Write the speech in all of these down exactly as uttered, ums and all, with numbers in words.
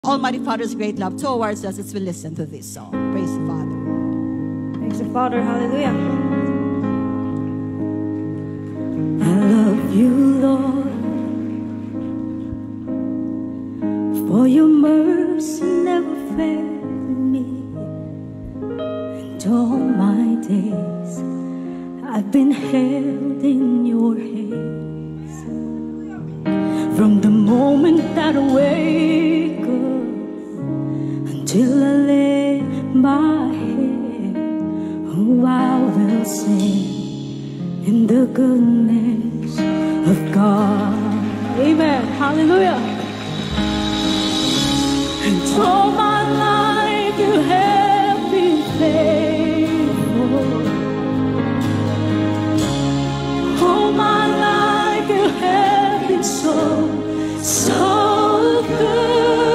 Almighty Father's great love towards us as we listen to this song. Praise the Father. Praise the Father. Hallelujah. I love you, Lord, for your mercy never failed me. And all my days I've been held in your hands. From the moment that I wake up till I lay my head, oh, I will sing in the goodness of God. Amen. Hallelujah. And all my life you have been faithful. All my life you have been so, so good.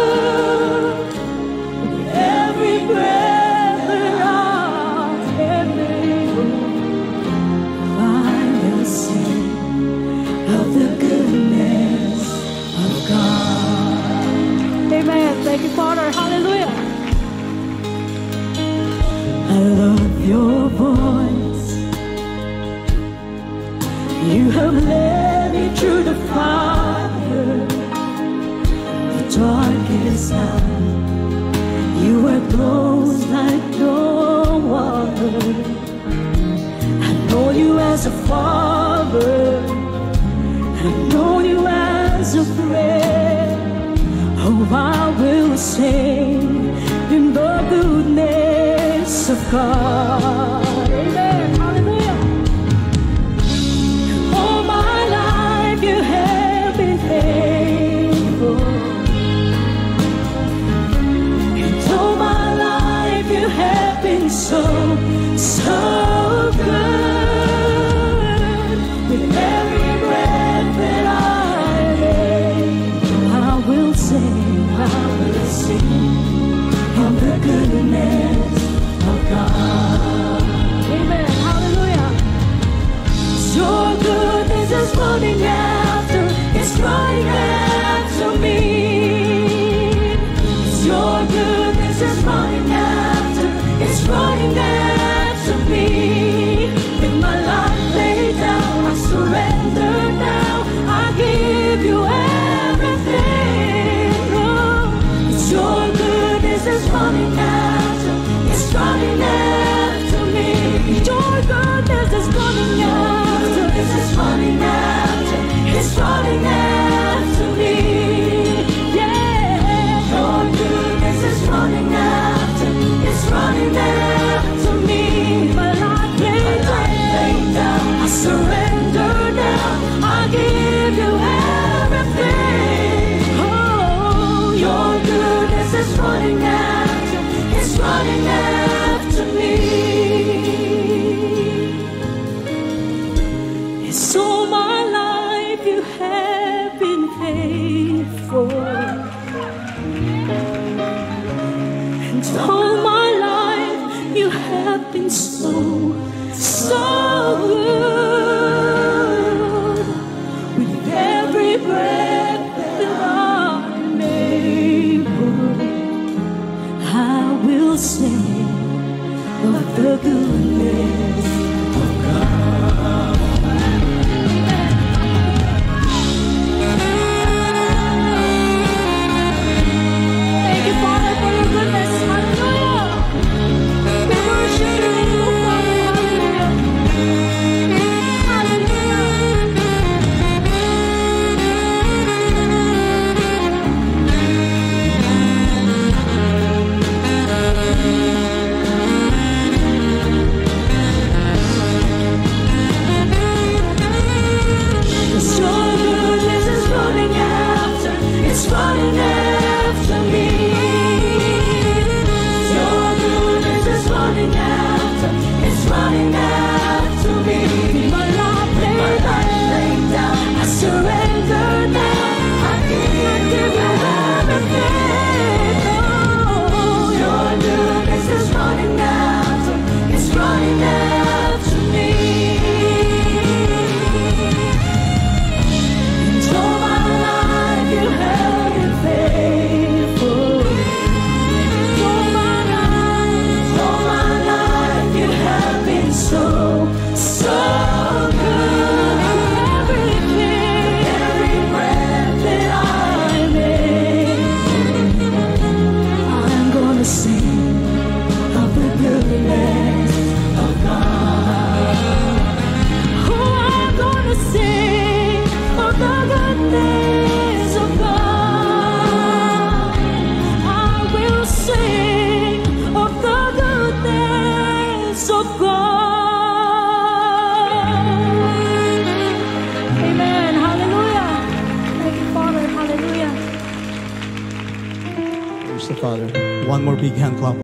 Thank you, Father. Hallelujah. I love your voice. You have led me through the fire, the darkest hour. You were close like no other. I know you as a father. I know you as a friend. Oh, I will sing in the goodness of God. Amen. Hallelujah. All my life you have been faithful. And all my life you have been so, so good. With every breath that I take, I will sing. I will sing of the goodness of God. Amen. Hallelujah. Your goodness is running after, it's running after me. Your goodness is running after, it's running after me. With my life laid down, I surrender now. I give you everything. Your goodness is running after, it's running after me. Your goodness is running after, it's running after, it's running after me. Yeah. Your goodness is running after, it's running after me. My life laid down, I surrender now. I give you everything. Oh, your goodness is running after, it's running after me. It's all my life you have been faithful. And all my life you have been so, so good. With every breath that I'm able, I will sing of the goodness of God. Thank you, Father, for your goodness. Hallelujah. We worship you, Father. Hallelujah. Amen. Hallelujah. Thank you, Father. Hallelujah. Praise the Father. One more big hand clap.